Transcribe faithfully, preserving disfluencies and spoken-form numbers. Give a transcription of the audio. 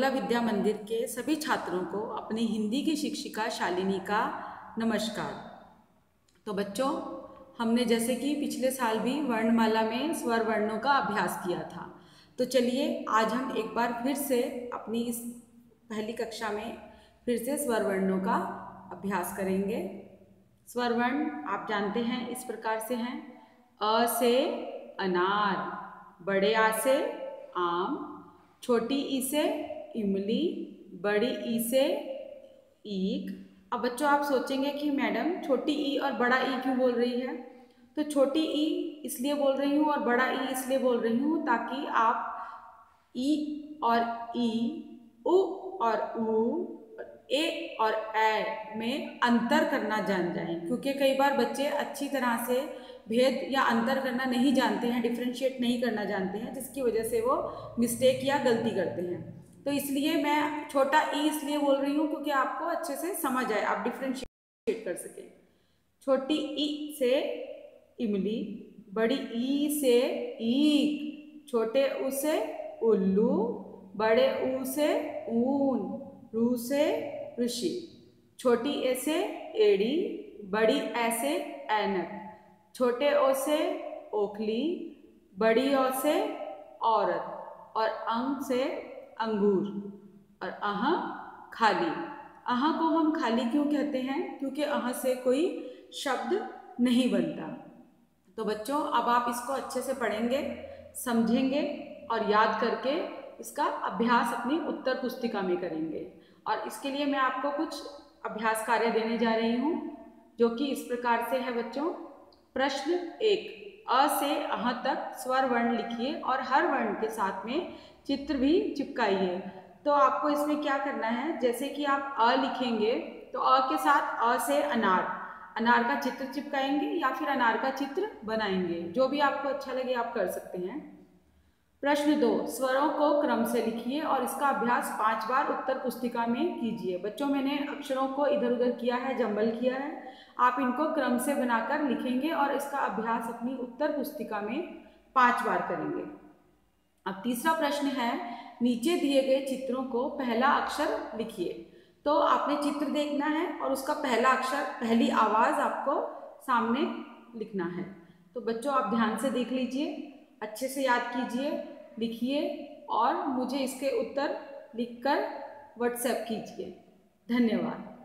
मंगला विद्या मंदिर के सभी छात्रों को अपनी हिंदी की शिक्षिका शालिनी का नमस्कार। तो बच्चों, हमने जैसे कि पिछले साल भी वर्णमाला में स्वर वर्णों का अभ्यास किया था, तो चलिए आज हम एक बार फिर से अपनी इस पहली कक्षा में फिर से स्वर वर्णों का अभ्यास करेंगे। स्वर वर्ण आप जानते हैं इस प्रकार से हैं। अ से अनार, बड़े आ से आम, छोटी ई से इमली, बड़ी ई से ईख। अब बच्चों आप सोचेंगे कि मैडम छोटी ई और बड़ा ई क्यों बोल रही है? तो छोटी ई इसलिए बोल रही हूँ और बड़ा ई इसलिए बोल रही हूँ ताकि आप ई और ई, उ और ऊ, ए और ए में अंतर करना जान जाएं, क्योंकि कई बार बच्चे अच्छी तरह से भेद या अंतर करना नहीं जानते हैं, डिफ्रेंशिएट नहीं करना जानते हैं, जिसकी वजह से वो मिस्टेक या गलती करते हैं। तो इसलिए मैं छोटा ई इसलिए बोल रही हूँ क्योंकि आपको अच्छे से समझ आए, आप डिफ्रेंशिएट कर सकें। छोटी ई से इमली, बड़ी ई से ईख, छोटे ऊ से उल्लू, बड़े ऊ से ऊन, रू से ऋषि, छोटी ए से एड़ी, बड़ी ए से ऐनक, छोटे ओ से ओखली, बड़ी ओ से औरत, और अंग से अंगूर, और अह खाली। अह को हम खाली क्यों कहते हैं? क्योंकि अह से कोई शब्द नहीं बनता। तो बच्चों अब आप इसको अच्छे से पढ़ेंगे, समझेंगे और याद करके इसका अभ्यास अपनी उत्तर पुस्तिका में करेंगे। और इसके लिए मैं आपको कुछ अभ्यास कार्य देने जा रही हूँ, जो कि इस प्रकार से है बच्चों। प्रश्न एक, अ से अह तक स्वर वर्ण लिखिए और हर वर्ण के साथ में चित्र भी चिपकाइए। तो आपको इसमें क्या करना है, जैसे कि आप अ लिखेंगे तो अ के साथ अ से अनार, अनार का चित्र चिपकाएंगे या फिर अनार का चित्र बनाएंगे, जो भी आपको अच्छा लगे आप कर सकते हैं। प्रश्न दो, स्वरों को क्रम से लिखिए और इसका अभ्यास पांच बार उत्तर पुस्तिका में कीजिए। बच्चों मैंने अक्षरों को इधर उधर किया है, जंबल किया है, आप इनको क्रम से बनाकर लिखेंगे और इसका अभ्यास अपनी उत्तर पुस्तिका में पांच बार करेंगे। अब तीसरा प्रश्न है, नीचे दिए गए चित्रों को पहला अक्षर लिखिए। तो आपने चित्र देखना है और उसका पहला अक्षर, पहली आवाज आपको सामने लिखना है। तो बच्चों आप ध्यान से देख लीजिए, अच्छे से याद कीजिए, लिखिए और मुझे इसके उत्तर लिखकर व्हाट्सएप कीजिए। धन्यवाद।